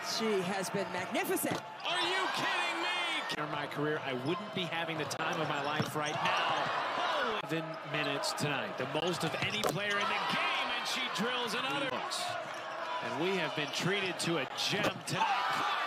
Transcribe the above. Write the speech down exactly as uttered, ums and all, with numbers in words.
She has been magnificent. Are you kidding me? In my career, I wouldn't be having the time of my life right now. eleven minutes tonight, the most of any player in the game, and she drills another. And we have been treated to a gem tonight.